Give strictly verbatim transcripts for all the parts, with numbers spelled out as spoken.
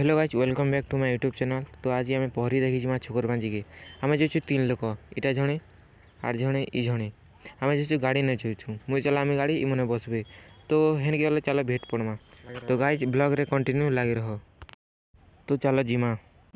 Hello guys welcome back to my YouTube channel. तो आज आम पहरी देखी जिमा छुकर बांझी के आम जाऊँ तीन लोक इटा जड़े आठ जड़े ई जड़े आम जाऊँ गाड़ी नहीं जाऊँ मुझे चला आम गाड़ी इमने बसबे तो हेन गले चलो भेट पड़मा। तो गाइज ब्लॉग रे कंटिन्यू लगी रह। तो चलो जिमा।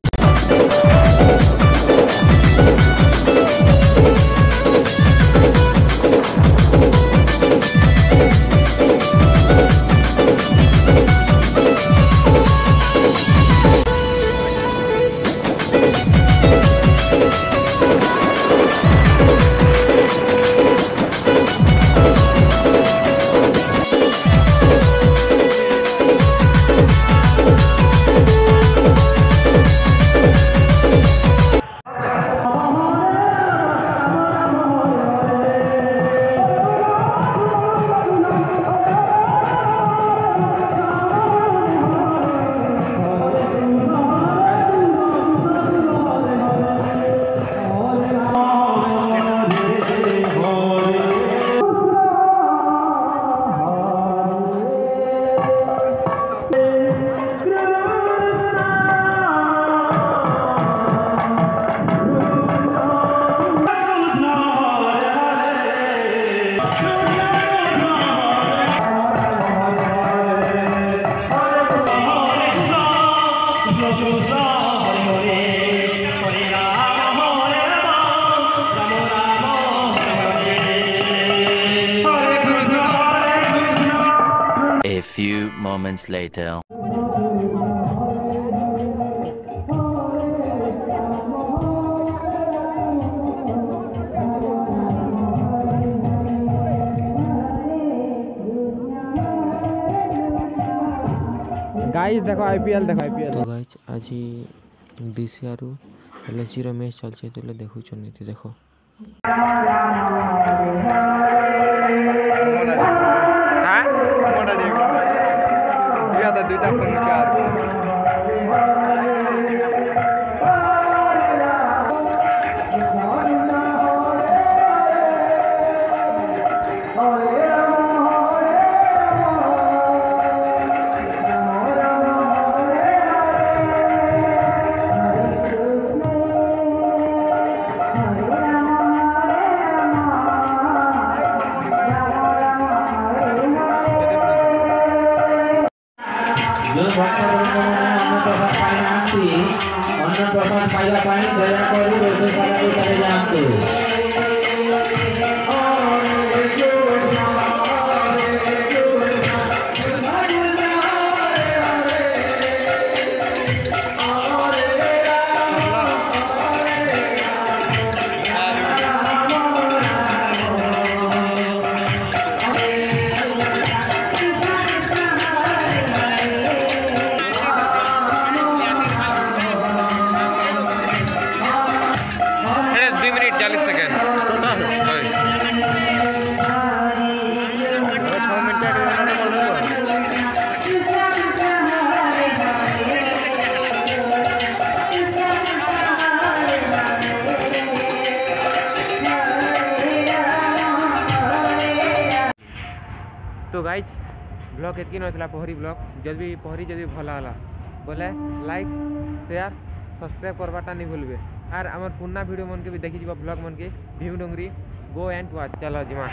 A few moments later. Guys देखो आईपीएल देखो आईपीएल। तो गाइज आज डीसीआर एलएसजी रो मैच चलছে तो देखु चनिति देखो हां मोडा देख दिया था दुईटा फोन चार जो भक्त अन्न प्रसाद पाइबा दयाकोरी रोषशाला को चले जातु। चालीस सेकेंड तो गाइज ब्लॉग एतकी नथिला पहरी ब्लॉग जब भी पहरी जब भल है बोले लाइक शेयर सब्सक्राइब करवाटा नहीं भूलबे। आर आमर पुराना वीडियो मन के भी देखी ब्लॉग मन के Bhim Dongri go and watch चलो जिमा।